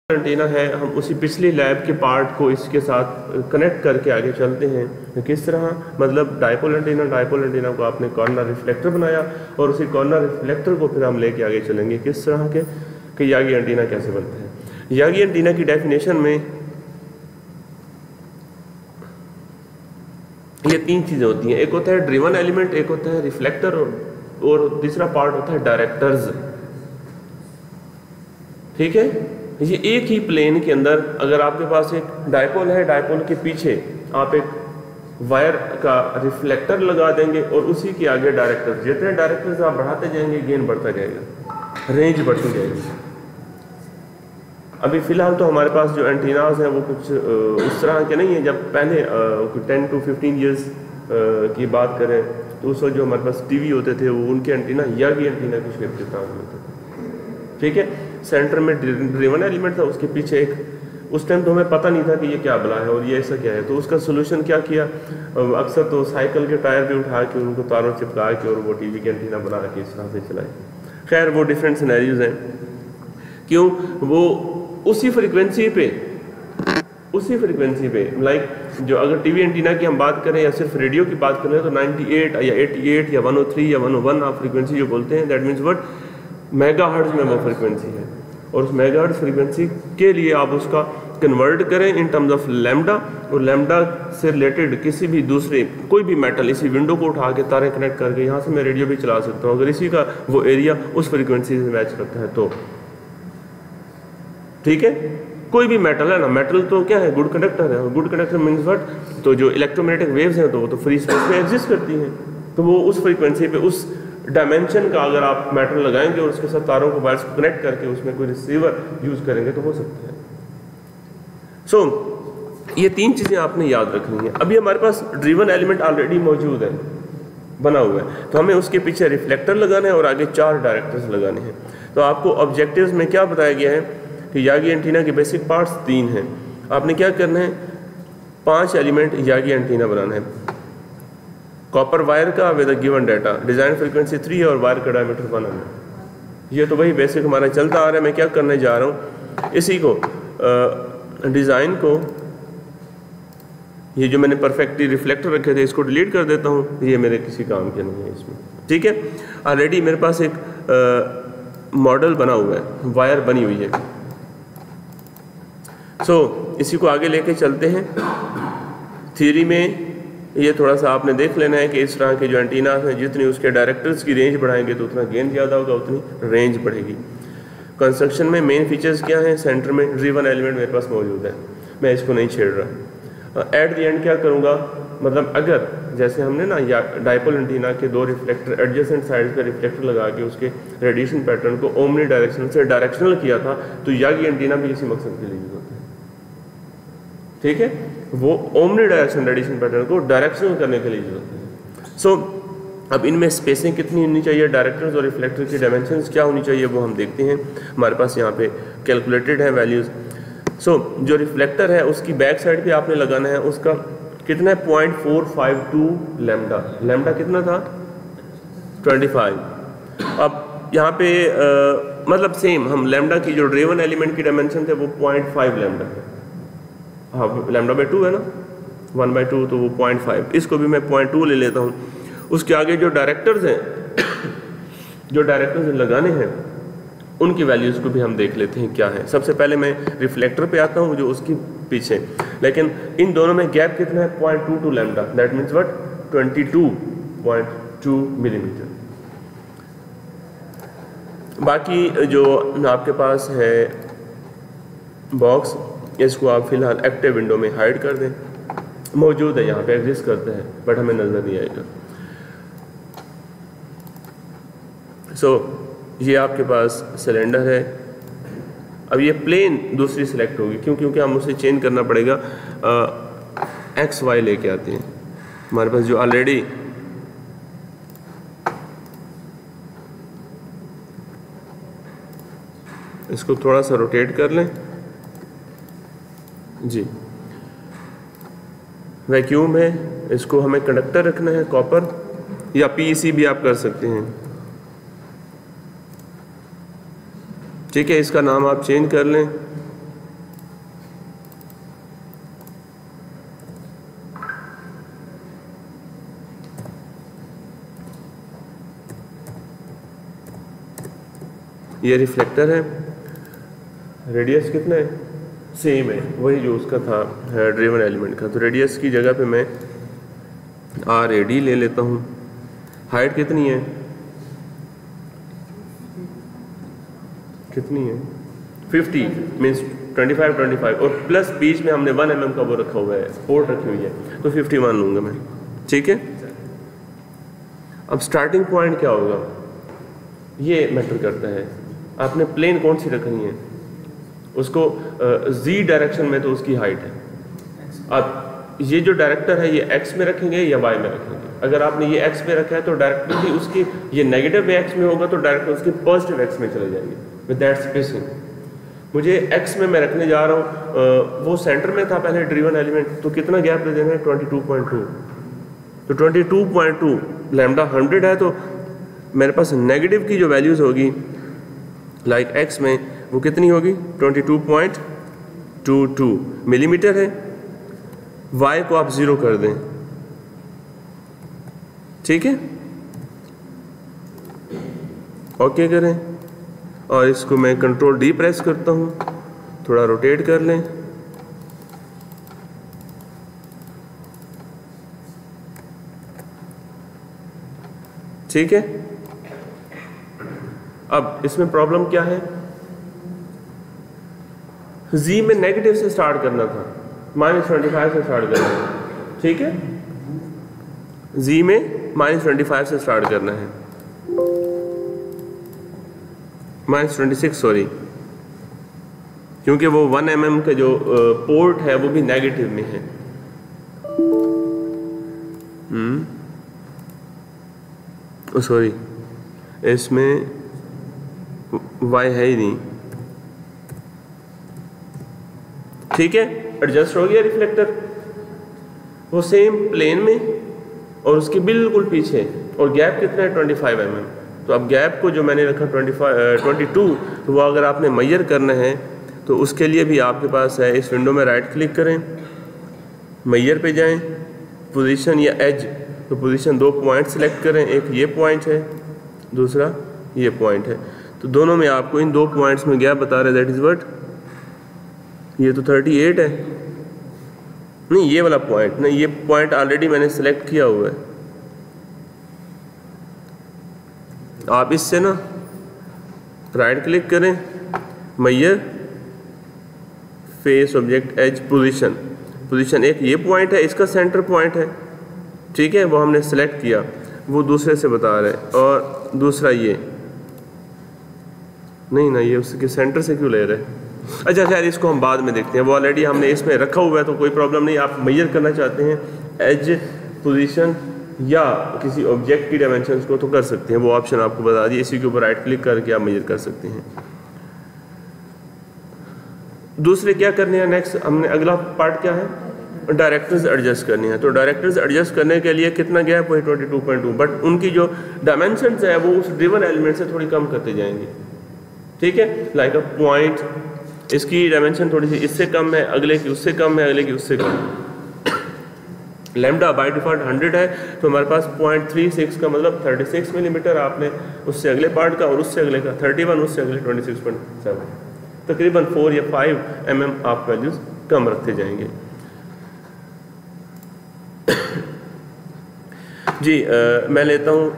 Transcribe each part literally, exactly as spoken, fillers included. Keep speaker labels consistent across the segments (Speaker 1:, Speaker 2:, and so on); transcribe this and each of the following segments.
Speaker 1: Antenna है, हम उसी पिछली लैब के पार्ट को इसके साथ कनेक्ट करके आगे चलते हैं। किस तरह, मतलब डायपोल एंटीना डायपोल एंटीना को आपने कॉर्नर रिफ्लेक्टर बनाया और उसी कॉर्नर रिफ्लेक्टर को फिर हम लेके आगे चलेंगे किस तरह के कि यागी एंटीना कैसे बनते हैं। यागी एंटीना की डेफिनेशन में ये तीन चीज़ें होती हैं, एक होता है ड्रिवन एलिमेंट, एक होता है रिफ्लेक्टर और, और तीसरा पार्ट होता है डायरेक्टर्स। ठीक है, ये एक ही प्लेन के अंदर अगर आपके पास एक डायपोल है, डायपोल के पीछे आप एक वायर का रिफ्लेक्टर लगा देंगे और उसी के आगे डायरेक्टर्स, जितने डायरेक्टर्स आप बढ़ाते जाएंगे गेन बढ़ता जाएगा, रेंज बढ़ती जाएगी। अभी फिलहाल तो हमारे पास जो एंटीनाज हैं वो कुछ इस तरह के नहीं है। जब पहले टेन टू फिफ्टीन ईयर्स की बात करें तो उस वक्त जो हमारे पास टीवी होते थे वो उनके एंटीना यागी एंटीना की शेप के साथ होते थे। ठीक है, सेंटर में ड्रिवन एलिमेंट था, उसके पीछे एक, उस टाइम तो हमें पता नहीं था कि ये क्या बला है और ये ऐसा क्या है, तो उसका सोल्यूशन क्या किया, अक्सर तो साइकिल के टायर भी उठा के उनको तारों चिपका के और वो टीवी के एंटीना बना के इस तरह से चलाए। खैर वो डिफरेंट सिनेरियोज हैं, क्यों, वो उसी फ्रिक्वेंसी पे उसी फ्रिक्वेंसी पे लाइक जो अगर टीवी एंटीना की हम बात करें या सिर्फ रेडियो की बात करें तो अट्ठानवे या अट्ठासी या एक सौ तीन या एक सौ एक आप फ्रिक्वेंसी जो बोलते हैं, दैट मीन्स व्हाट, मेगाहर्ट्ज में वो फ्रीक्वेंसी है और उस मेगाहर्ट्ज फ्रीक्वेंसी के लिए आप उसका कन्वर्ट करें इन टर्म्स ऑफ लैम्डा, और लैम्डा से रिलेटेड किसी भी दूसरे कोई भी मेटल, इसी विंडो को उठा के तारे कनेक्ट करके यहाँ से मैं रेडियो भी चला सकता हूँ अगर इसी का वो एरिया उस फ्रीक्वेंसी से मैच करता है तो। ठीक है, कोई भी मेटल है ना, मेटल तो क्या है, गुड कंडक्टर है, और गुड कंडक्टर मीन्स व्हाट, तो जो इलेक्ट्रोमैग्नेटिक वेव्स हैं तो वो तो फ्री स्पेस में एग्जिस्ट करती हैं, तो वो उस फ्रीक्वेंसी पे उस डायमेंशन का अगर आप मेटल लगाएंगे और उसके साथ तारों को वायर्स को कनेक्ट करके उसमें कोई रिसीवर यूज करेंगे तो हो सकता है। सो so, ये तीन चीज़ें आपने याद रखनी है। अभी हमारे पास ड्रिवन एलिमेंट ऑलरेडी मौजूद है, बना हुआ है, तो हमें उसके पीछे रिफ्लेक्टर लगाना है और आगे चार डायरेक्टर्स लगाने हैं। तो आपको ऑब्जेक्टिव्स में क्या बताया गया है कि यागी एंटीना के बेसिक पार्ट्स तीन हैं। आपने क्या करना है, पांच एलिमेंट यागी एंटीना बनाना है, कॉपर वायर का with given data, design frequency three और वायर का डायमीटर वन है। ये तो वही बेसिक हमारा चलता आ रहा है। मैं क्या करने जा रहा हूँ, इसी को डिज़ाइन को, ये जो मैंने परफेक्टली रिफ्लेक्टर रखे थे इसको डिलीट कर देता हूँ, ये मेरे किसी काम के नहीं है इसमें। ठीक है, ऑलरेडी मेरे पास एक मॉडल बना हुआ है, वायर बनी हुई है। सो so, इसी को आगे लेके चलते हैं। थ्योरी में ये थोड़ा सा आपने देख लेना है कि इस तरह के जो एंटीनास हैं जितनी उसके डायरेक्टर्स की रेंज बढ़ाएंगे तो उतना गेन ज़्यादा होगा, उतनी रेंज बढ़ेगी। कंस्ट्रक्शन में मेन फीचर्स क्या हैं, सेंटर में ड्रिवन एलिमेंट मेरे पास मौजूद है, मैं इसको नहीं छेड़ रहा। एट द एंड क्या करूँगा, मतलब अगर जैसे हमने ना या डायपोल एंटीना के दो रिफ्लेक्टर एडजेसेंट साइड्स पे रिफ्लेक्टर लगा के उसके रेडिएशन पैटर्न को ओमनी डायरेक्शन से डायरेक्शनल किया था, तो यागी एंटीना भी इसी मकसद के लिए यूज होता है। ठीक है, वो ओमनी डायरेक्शन रेडिएशन पैटर्न को डायरेक्शनल करने के लिए यूज होते हैं। सो so, अब इनमें स्पेसिंग कितनी होनी चाहिए, डायरेक्टर्स और रिफ्लेक्टर की डायमेंशंस क्या होनी चाहिए वो हम देखते हैं। हमारे पास यहाँ पे कैलकुलेटेड है वैल्यूज़। सो so, जो रिफ्लेक्टर है उसकी बैक साइड पे आपने लगाना है, उसका कितना है, point four five two lambda, lambda कितना था, ट्वेंटी फाइव। अब यहाँ पे आ, मतलब सेम हम लैम्डा की जो ड्रिवन एलिमेंट की डायमेंशन थे वो पॉइंट फाइव लैम्डा है, हाँ लैम्डा बाई टू है ना, वन बाई टू, तो वो पॉइंट फाइव, इसको भी मैं पॉइंट टू ले लेता हूँ। उसके आगे जो डायरेक्टर्स हैं जो डायरेक्टर्स लगाने हैं उनकी वैल्यूज़ को भी हम देख लेते हैं क्या है। सबसे पहले मैं रिफ्लेक्टर पे आता हूँ जो उसकी पीछे, लेकिन इन दोनों में गैप कितना है, point two two lambda, that means what, twenty two point two millimetre. बाकी जो आपके पास है बॉक्स, इसको आप फिलहाल एक्टिव विंडो में हाइड कर दें, मौजूद है यहाँ पे, एग्जिस्ट करता है बट हमें नज़र नहीं आएगा। सो so, ये आपके पास सिलेंडर है। अब ये प्लेन दूसरी सिलेक्ट होगी, क्यों, क्योंकि हम उसे चेंज करना पड़ेगा, एक्स वाई लेके आते हैं हमारे पास जो ऑलरेडी इसको थोड़ा सा रोटेट कर लें जी। वैक्यूम है, इसको हमें कंडक्टर रखना है, कॉपर या पीईसी भी आप कर सकते हैं। ठीक है, इसका नाम आप चेंज कर लें, ये रिफ्लेक्टर है, रेडियस कितना है, सेम है वही जो उसका था ड्रिवन एलिमेंट का। तो रेडियस की जगह पे मैं आर ए डी ले लेता हूँ। हाइट कितनी है, कितनी है fifty, means twenty five twenty five और प्लस बीच में हमने वन एम एम का वो रखा हुआ है, पोर्ट रखी हुई है, तो फिफ्टी वन लूँगा मैं। ठीक है, अब स्टार्टिंग पॉइंट क्या होगा ये मैटर करता है। आपने प्लेन कौन सी रखनी है, उसको जी डायरेक्शन में तो उसकी हाइट है। अब ये जो डायरेक्टर है ये एक्स में रखेंगे या वाई में रखेंगे। अगर आपने ये एक्स में रखा है तो डायरेक्टली उसकी ये नेगेटिव में एक्स में होगा तो डायरेक्टली उसकी पॉजिटिव एक्स में चले जाएंगे विद दैट स्पेसिंग। मुझे एक्स में मैं रखने जा रहा हूँ, वो सेंटर में था पहले ड्रिवन एलिमेंट, तो कितना गैप दे देना है ट्वेंटी टू पॉइंट टू। तो twenty two point two lambda hundred है तो मेरे पास नेगेटिव की जो वैल्यूज़ होगी लाइक like एक्स में वो कितनी होगी twenty two point two two millimetre है। वाई को आप ज़ीरो कर दें, ठीक है, ओके करें और इसको मैं कंट्रोल डी प्रेस करता हूँ, थोड़ा रोटेट कर लें। ठीक है, अब इसमें प्रॉब्लम क्या है, जी में नेगेटिव से स्टार्ट करना था, माइनस ट्वेंटी फाइव से स्टार्ट करना है। ठीक है, जी में माइनस ट्वेंटी फाइव से स्टार्ट करना है, माइनस ट्वेंटी सिक्स सॉरी, क्योंकि वो वन एम एम का जो पोर्ट है वो भी नेगेटिव में है। हम्म सॉरी इसमें वाई है ही नहीं। ठीक है, एडजस्ट हो गया रिफ्लेक्टर, वो सेम प्लेन में और उसके बिल्कुल पीछे, और गैप कितना है ट्वेंटी फाइव एम एम। तो अब गैप को जो मैंने रखा ट्वेंटी फाइव ट्वेंटी टू, तो वो अगर आपने मेजर करना है तो उसके लिए भी आपके पास है, इस विंडो में राइट क्लिक करें, मेजर पे जाएं, पोजीशन या एज, तो पोजीशन दो पॉइंट सेलेक्ट करें, एक ये पॉइंट है दूसरा ये पॉइंट है, तो दोनों में आपको इन दो पॉइंट्स में गैप बता रहे दैट इज व्हाट, ये तो थर्टी एट है, नहीं ये वाला पॉइंट नहीं, ये पॉइंट ऑलरेडी मैंने सेलेक्ट किया हुआ है। आप इससे ना राइट क्लिक करें, measure face object edge position, position एक ये पॉइंट है, इसका सेंटर पॉइंट है, ठीक है, वो हमने सेलेक्ट किया, वो दूसरे से बता रहे हैं, और दूसरा ये नहीं ना, ये उसके सेंटर से क्यों ले रहे हैं। अच्छा खैर इसको हम बाद में देखते हैं, वो ऑलरेडी हमने इसमें रखा हुआ है तो कोई प्रॉब्लम नहीं। आप मेजर करना चाहते हैं एज पोजीशन या किसी ऑब्जेक्ट की डायमेंशंस को तो कर सकते हैं, वो ऑप्शन आपको बता दिए, इसी के ऊपर राइट क्लिक करके आप मेजर कर सकते हैं। दूसरे क्या करने हैं, नेक्स्ट हमने अगला पार्ट क्या है, डायरेक्टर्स एडजस्ट करनी है। तो डायरेक्टर्स एडजस्ट करने के लिए कितना गैप वही twenty two point two, but उनकी जो डायमेंशंस है वो उस ड्रिवन एलिमेंट से थोड़ी कम करते जाएंगे। ठीक है, लाइक अ पॉइंट, इसकी डायमेंशन थोड़ी सी इससे कम है, अगले की उससे कम है, अगले की उससे कम। लैम्डा बाय डिफॉल्ट हंड्रेड है तो हमारे पास पॉइंट थ्री सिक्स का मतलब थर्टी सिक्स मिलीमीटर, आपने उससे अगले पार्ट का और उससे अगले का थर्टी वन, उससे अगले ट्वेंटी सिक्स पॉइंट सेवन, तकरीबन फोर या फाइव एम एम आप वैल्यूज कम रखते जाएंगे। जी आ, मैं लेता हूँ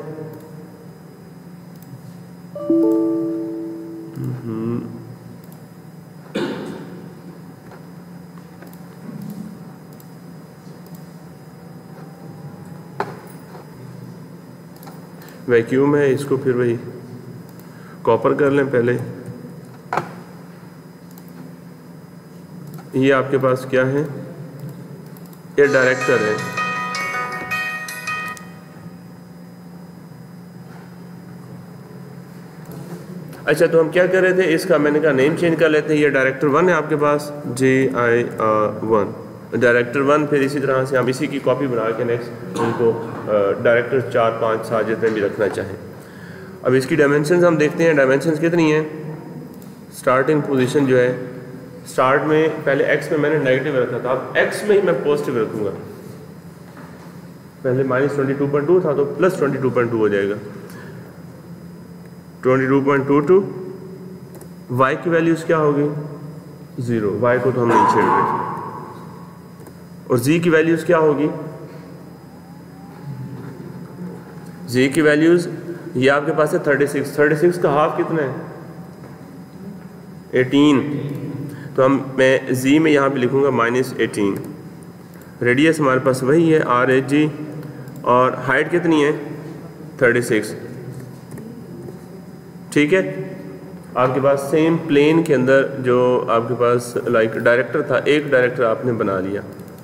Speaker 1: वैक्यूम है, इसको फिर वही कॉपर कर लें पहले। ये आपके पास क्या है, ये डायरेक्टर है। अच्छा तो हम क्या कर रहे थे, इसका मैंने कहा नेम चेंज कर लेते हैं। ये डायरेक्टर वन है आपके पास, J I one director one, फिर इसी तरह से हम इसी की कॉपी बना के नेक्स्ट उनको डायरेक्टर चार पाँच सात जितने भी रखना चाहें। अब इसकी डायमेंशंस हम देखते हैं, डायमेंशंस कितनी हैं। स्टार्टिंग पोजीशन जो है, स्टार्ट में पहले एक्स में मैंने नेगेटिव रखा था, अब एक्स में ही मैं पॉजिटिव रखूँगा। पहले minus twenty two point two था तो plus twenty two point two हो जाएगा, twenty two point two two y की वैल्यूज़ क्या होगी, ज़ीरो, y को तो हम नहीं छेड़ रहे, और z की वैल्यूज़ क्या होगी, z की वैल्यूज़ ये आपके पास है थर्टी सिक्स, थर्टी सिक्स का हाफ कितना है, एटीन, तो हम मैं z में यहाँ पे लिखूँगा माइनस एटीन। रेडियस हमारे पास वही है आर एच जी, और हाइट कितनी है थर्टी सिक्स। ठीक है, आपके पास सेम प्लेन के अंदर जो आपके पास लाइक डायरेक्टर था, एक डायरेक्टर आपने बना लिया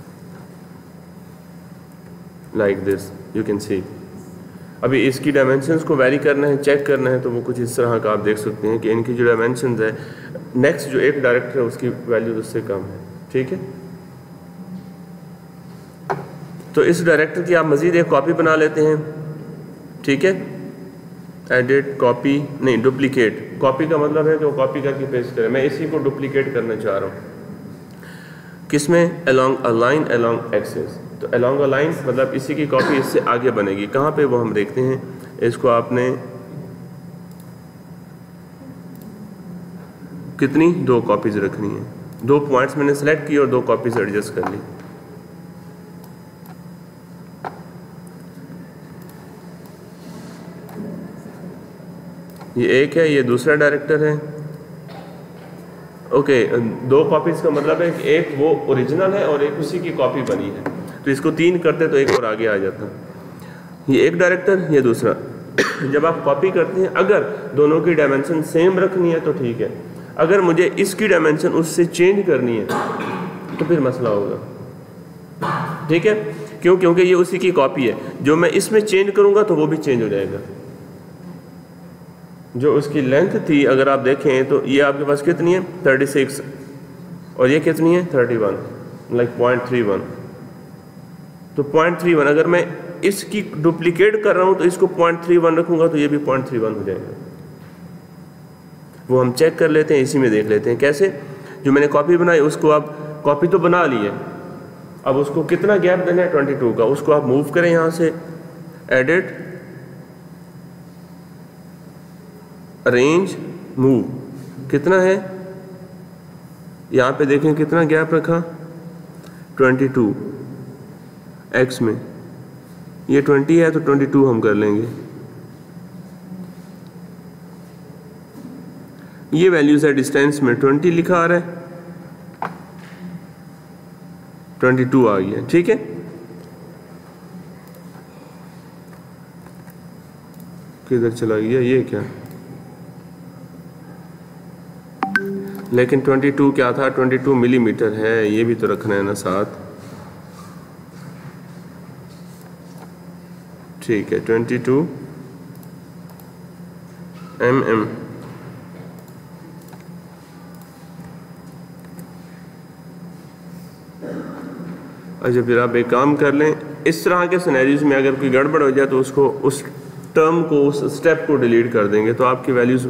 Speaker 1: like this, you can see. अभी इसकी डायमेंशंस को वैरी करना है, चेक करना है, तो वो कुछ इस तरह का आप देख सकते हैं कि इनकी जो डायमेंशंस है, नेक्स्ट जो एक डायरेक्टर है उसकी वैल्यू उससे कम है। ठीक है, तो इस डायरेक्टर की आप मज़ीद एक कॉपी बना लेते हैं। ठीक है, एडिट कॉपी नहीं डुप्लीकेट, कॉपी का मतलब है कि वो कॉपी करके पेस्ट करें, मैं इसी को डुप्लीकेट करना चाह रहा हूँ। किसमें, along a line along axes, तो अलोंग अ लाइन मतलब इसी की कॉपी इससे आगे बनेगी, कहाँ पे वो हम देखते हैं। इसको आपने कितनी, दो कॉपीज रखनी है, दो पॉइंट्स मैंने सेलेक्ट की और दो कॉपीज एडजस्ट कर ली। ये एक है, ये दूसरा डायरेक्टर है। ओके, दो कॉपीज का मतलब है कि एक वो ओरिजिनल है और एक उसी की कॉपी बनी है, तो इसको तीन करते तो एक और आगे आ जाता। ये एक डायरेक्टर, ये दूसरा। जब आप कॉपी करते हैं, अगर दोनों की डायमेंशन सेम रखनी है तो ठीक है, अगर मुझे इसकी डायमेंशन उससे चेंज करनी है तो फिर मसला होगा। ठीक है, क्यों, क्योंकि ये उसी की कॉपी है, जो मैं इसमें चेंज करूँगा तो वो भी चेंज हो जाएगा। जो उसकी लेंथ थी अगर आप देखें तो ये आपके पास कितनी है थर्टी सिक्स, और ये कितनी है thirty one, like point three one. तो पॉइंट थ्री वन अगर मैं इसकी डुप्लीकेट कर रहा हूँ तो इसको पॉइंट थ्री वन रखूँगा तो ये भी पॉइंट थ्री वन हो जाएगा। वो हम चेक कर लेते हैं, इसी में देख लेते हैं कैसे। जो मैंने कॉपी बनाई उसको आप कॉपी तो बना ली है, अब उसको कितना गैप देना है ट्वेंटी टू का, उसको आप मूव करें यहाँ से, एडिट रेंज मूव, कितना है यहाँ पे देखें कितना गैप रखा ट्वेंटी टू, एक्स में ये ट्वेंटी है तो ट्वेंटी टू हम कर लेंगे। ये वैल्यूज है डिस्टेंस में, ट्वेंटी लिखा आ रहा है, ट्वेंटी टू आ गया। ठीक है, किधर चला गया ये क्या, लेकिन ट्वेंटी टू क्या था, ट्वेंटी टू मिलीमीटर है, ये भी तो रखना है ना साथ। ठीक है, ट्वेंटी टू एम एम। अच्छा, फिर आप एक काम कर लें, इस तरह के सिनेरियोज में अगर कोई गड़बड़ हो जाए तो उसको, उस टर्म को, उस स्टेप को डिलीट कर देंगे तो आपकी वैल्यूज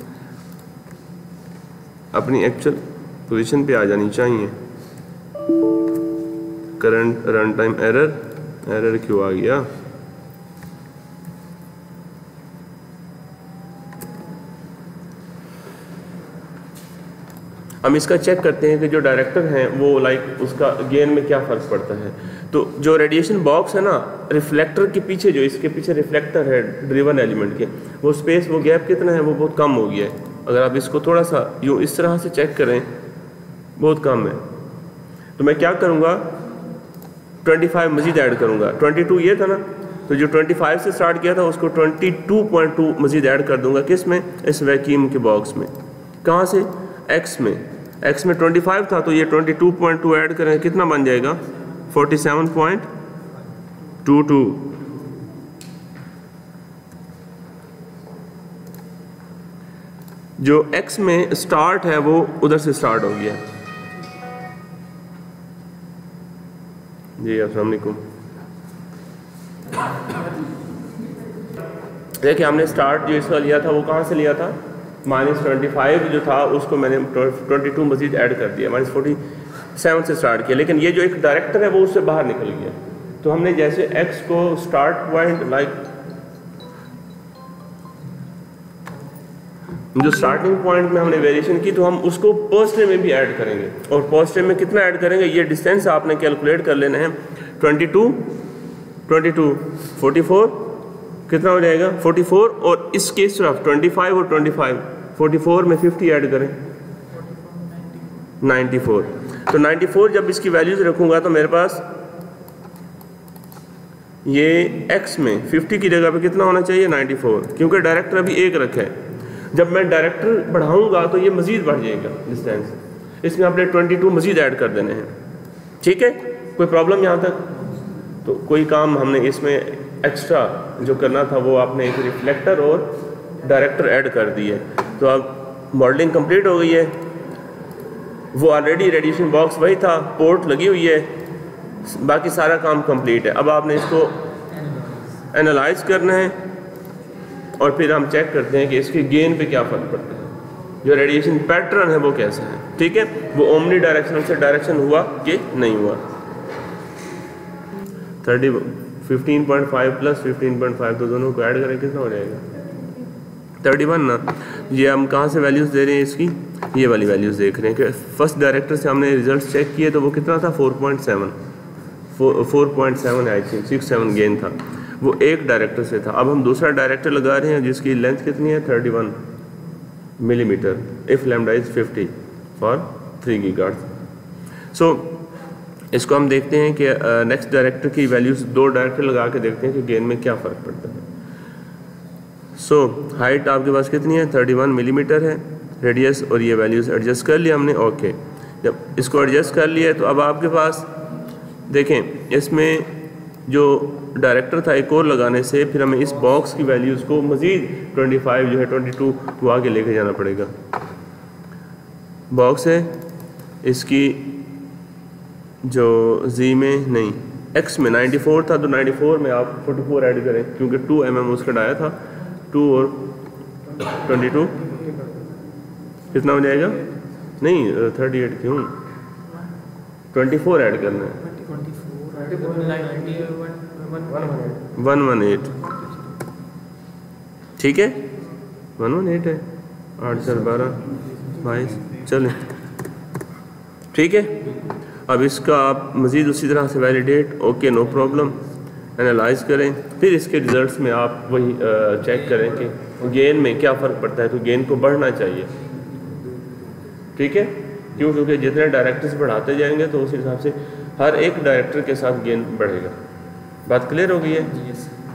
Speaker 1: अपनी एक्चुअल पोजीशन पे आ जानी चाहिए। Current run time error, error क्यों आ गया, हम इसका चेक करते हैं कि जो डायरेक्टर हैं वो लाइक उसका गेन में क्या फ़र्क पड़ता है। तो जो रेडिएशन बॉक्स है ना, रिफ्लेक्टर के पीछे, जो इसके पीछे रिफ्लेक्टर है ड्रिवन एलिमेंट के, वो स्पेस, वो गैप कितना है, वो बहुत कम हो गया है। अगर आप इसको थोड़ा सा यूँ इस तरह से चेक करें, बहुत कम है। तो मैं क्या करूँगा, ट्वेंटी फाइव मज़ीद ऐड करूँगा, ट्वेंटी टू ये था ना, तो जो ट्वेंटी फाइव से स्टार्ट किया था उसको ट्वेंटी टू पॉइंट टू मज़ीद ऐड कर दूँगा। किस में, इस वैक्यूम के बॉक्स में। कहाँ से, एक्स में, एक्स में ट्वेंटी फाइव था तो ये twenty two point two add करें, कितना बन जाएगा forty seven point two two. जो x में स्टार्ट है वो उधर से स्टार्ट हो गया। जी अस्सलाम वालेकुम। देखिए हमने स्टार्ट जो इसका लिया था वो कहाँ से लिया था, माइनस ट्वेंटी फाइव जो था उसको मैंने ट्वेंटी टू मजीद ऐड कर दिया, माइनस फोर्टी सेवन से स्टार्ट किया। लेकिन ये जो एक डायरेक्टर है वो उससे बाहर निकल गया। तो हमने जैसे x को स्टार्ट पॉइंट लाइक जो स्टार्टिंग पॉइंट में हमने वेरिएशन की तो हम उसको पॉजिटिव में भी ऐड करेंगे, और पॉजिटिव में कितना ऐड करेंगे, ये डिस्टेंस आपने कैलकुलेट कर लेना है। Twenty two twenty two forty four कितना हो जाएगा फोर्टी फोर, और इसके इस तरफ ट्वेंटी फाइव और ट्वेंटी फाइव, फोर्टी फोर में फिफ्टी ऐड करें नाइन्टी फोर। तो नाइन्टी फोर जब इसकी वैल्यूज रखूंगा तो मेरे पास ये x में फिफ्टी की जगह पे कितना होना चाहिए नाइन्टी फोर, क्योंकि डायरेक्टर अभी एक रखा है। जब मैं डायरेक्टर बढ़ाऊंगा तो ये मजीद बढ़ जाएगा डिस्टेंस, इसमें आपने ट्वेंटी टू मजीद ऐड कर देने हैं। ठीक है, कोई प्रॉब्लम यहाँ तक? तो कोई काम हमने इसमें एक्स्ट्रा जो करना था वो आपने एक रिफ्लेक्टर और डायरेक्टर ऐड कर दिए। तो अब मॉडलिंग कंप्लीट हो गई है, वो ऑलरेडी रेडिएशन बॉक्स वही था, पोर्ट लगी हुई है, बाकी सारा काम कंप्लीट है। अब आपने इसको एनालाइज करना है और फिर हम चेक करते हैं कि इसके गेन पे क्या फ़र्क पड़ता है, जो रेडिएशन पैटर्न है वो कैसा है। ठीक है, वो ओमनी डायरेक्शन से डायरेक्शन हुआ कि नहीं हुआ। Thirty fifteen point five plus fifteen point five तो दोनों को ऐड करें कितना हो जाएगा थर्टी वन ना। ये हम कहाँ से वैल्यूज़ दे रहे हैं इसकी, ये वाली वैल्यूज़ देख रहे हैं कि फर्स्ट डायरेक्टर से हमने रिजल्ट चेक किए तो वो कितना था four point seven, four point seven I think six seven gain था, वो एक डायरेक्टर से था। अब हम दूसरा डायरेक्टर लगा रहे हैं जिसकी लेंथ कितनी है thirty one millimetre, if lambda is fifty four three gigahertz. So इसको हम देखते हैं कि नेक्स्ट डायरेक्टर की वैल्यूज़ दो डायरेक्टर लगा के देखते हैं कि गेन में क्या फ़र्क पड़ता है। सो so, हाइट आपके पास कितनी है थर्टी वन मिलीमीटर है, रेडियस और ये वैल्यूज़ एडजस्ट कर लिया हमने। ओके, जब इसको एडजस्ट कर लिया तो अब आपके पास देखें इसमें जो डायरेक्टर था एक और लगाने से फिर हमें इस बॉक्स की वैल्यूज़ को मज़ीद ट्वेंटी फाइव जो है ट्वेंटी टू वो आगे लेके जाना पड़ेगा। बॉक्स है इसकी जो जी में नहीं एक्स में नाइन्टी फोर था, तो नाइन्टी फोर में आप फोर्टी फोर ऐड करें क्योंकि टू एम एम उसका डाया था, टू और ट्वेंटी टू कितना हो जाएगा, नहीं थर्टी एट क्यों, ट्वेंटी फोर ऐड करना है, वन वन एट। ठीक है, वन वन एट है, आठ चार बारह बाईस, चलें ठीक है। अब इसका आप मज़ीद उसी तरह से validate, okay no problem, analyse करें, फिर इसके रिजल्ट्स में आप वही चेक करें कि गेन में क्या फ़र्क पड़ता है। तो गेन को बढ़ना चाहिए, ठीक है, क्यों, क्योंकि जितने डायरेक्टर्स बढ़ाते जाएंगे तो उस हिसाब से हर एक डायरेक्टर के साथ गेन बढ़ेगा। बात क्लियर हो गई है?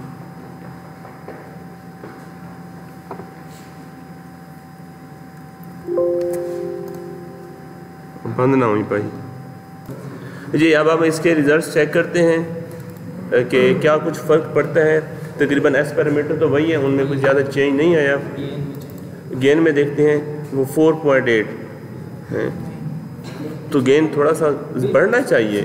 Speaker 1: बंद ना हुई पाई जी। अब हम इसके रिजल्ट्स चेक करते हैं कि क्या कुछ फ़र्क पड़ता है। तकरीबन एस पैरामीटर तो वही है, उनमें कुछ ज़्यादा चेंज नहीं आया। गेन में देखते हैं वो फोर पॉइंट एट है, तो गेन थोड़ा सा बढ़ना चाहिए,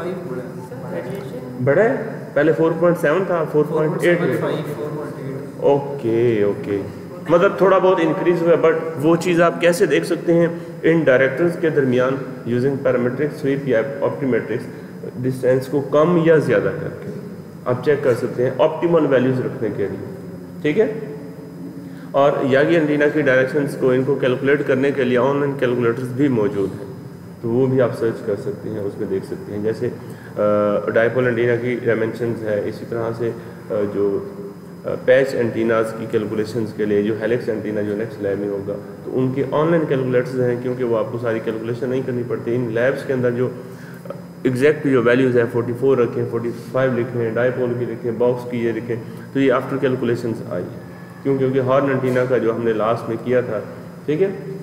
Speaker 1: बढ़ा है, पहले फोर पॉइंट सेवन था, four point eight. Okay okay, मतलब थोड़ा बहुत इंक्रीज हुआ, बट वो चीज़ आप कैसे देख सकते हैं, इन डायरेक्टर्स के दरमियान यूजिंग पैरामीट्रिक स्वीप या ऑप्टीमेट्रिक्स डिस्टेंस को कम या ज़्यादा करके आप चेक कर सकते हैं ऑप्टिमल वैल्यूज़ रखने के लिए, ठीक है। और यागी एंटीना की डायरेक्शंस को इनको कैलकुलेट करने के लिए ऑनलाइन कैलकुलेटर्स भी मौजूद हैं, तो वो भी आप सर्च कर सकते हैं, उसमें देख सकते हैं। जैसे डायपोल एंटीना की डायमेंशंस है, इसी तरह से आ, जो पैच एंटीनाज की कैलकुलेशंस के लिए जो हेलिक्स एंटीना जो नेक्स्ट लैब में होगा तो उनके ऑनलाइन कैलकुलेटर्स हैं, क्योंकि वो आपको सारी कैलकुलेशन नहीं करनी पड़ती। इन लैब्स के अंदर जो एग्जैक्ट जो वैल्यूज़ है फोर्टी फोर रखें, फोर्टी फाइव लिखें, डायपोल की लिखें, बॉक्स की ये लिखें, तो ये आफ्टर कैलकुलेशंस आई है, क्यों, क्योंकि हॉर्न एंटीना का जो हमने लास्ट में किया था, ठीक है,